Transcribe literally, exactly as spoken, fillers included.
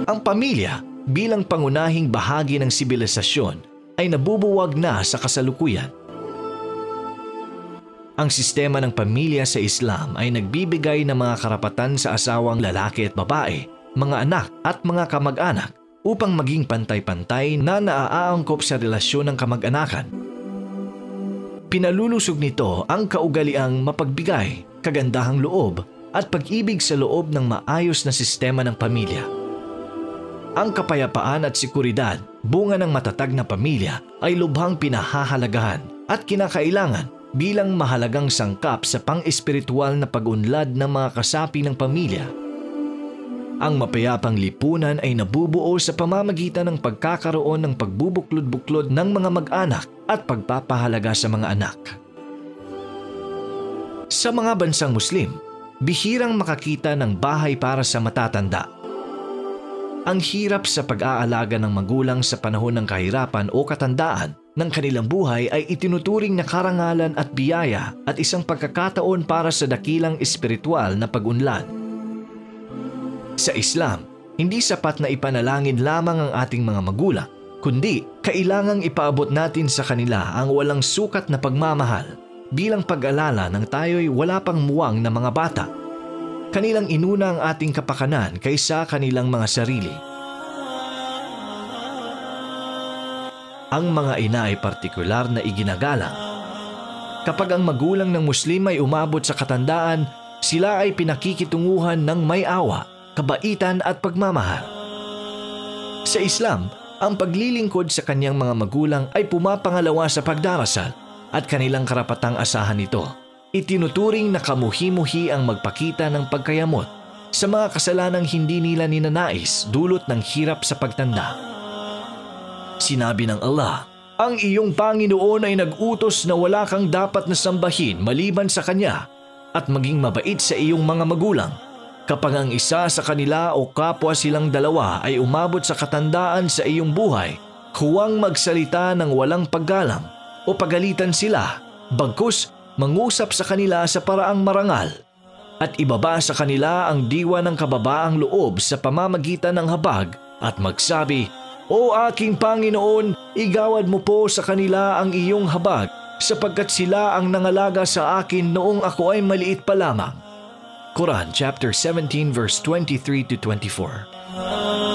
Ang pamilya bilang pangunahing bahagi ng sibilisasyon ay nabubuwag na sa kasalukuyan. Ang sistema ng pamilya sa Islam ay nagbibigay ng mga karapatan sa asawang lalaki at babae, mga anak at mga kamag-anak upang maging pantay-pantay na naaangkop sa relasyon ng kamag-anakan. Pinalulusog nito ang kaugaliang mapagbigay, kagandahang loob at pag-ibig sa loob ng maayos na sistema ng pamilya. Ang kapayapaan at sekuridad, bunga ng matatag na pamilya, ay lubhang pinahahalagahan at kinakailangan bilang mahalagang sangkap sa pang-espiritual na pag-unlad ng mga kasapi ng pamilya. Ang mapayapang lipunan ay nabubuo sa pamamagitan ng pagkakaroon ng pagbubuklod-buklod ng mga mag-anak at pagpapahalaga sa mga anak. Sa mga bansang Muslim, bihirang makakita ng bahay para sa matatanda. Ang hirap sa pag-aalaga ng magulang sa panahon ng kahirapan o katandaan ng kanilang buhay ay itinuturing na karangalan at biyaya at isang pagkakataon para sa dakilang espiritual na pag-unlad. Sa Islam, hindi sapat na ipanalangin lamang ang ating mga magulang, kundi kailangang ipaabot natin sa kanila ang walang sukat na pagmamahal bilang pag-alala ng tayo'y wala pang muwang na mga bata. Kanilang inuna ang ating kapakanan kaysa kanilang mga sarili. Ang mga ina ay partikular na iginagalang. Kapag ang magulang ng Muslim ay umabot sa katandaan, sila ay pinakikitunguhan ng may awa, kabaitan at pagmamahal. Sa Islam, ang paglilingkod sa kanyang mga magulang ay pumapangalawa sa pagdarasal at kanilang karapatang asahan ito. Itinuturing na kamuhi-muhi ang magpakita ng pagkayamot sa mga kasalanang hindi nila ninanais dulot ng hirap sa pagtanda. Sinabi ng Allah, "Ang iyong Panginoon ay nag-utos na wala kang dapat na sambahin maliban sa Kanya at maging mabait sa iyong mga magulang. Kapag ang isa sa kanila o kapwa silang dalawa ay umabot sa katandaan sa iyong buhay, huwag magsalita ng walang paggalang o pagalitan sila, bagkus mangusap sa kanila sa paraang marangal at ibaba sa kanila ang diwa ng kababaang loob sa pamamagitan ng habag at magsabi, 'O aking Panginoon, igawad mo po sa kanila ang iyong habag sapagkat sila ang nangalaga sa akin noong ako ay maliit pa lamang.'" Quran chapter seventeen verse twenty-three to twenty-four.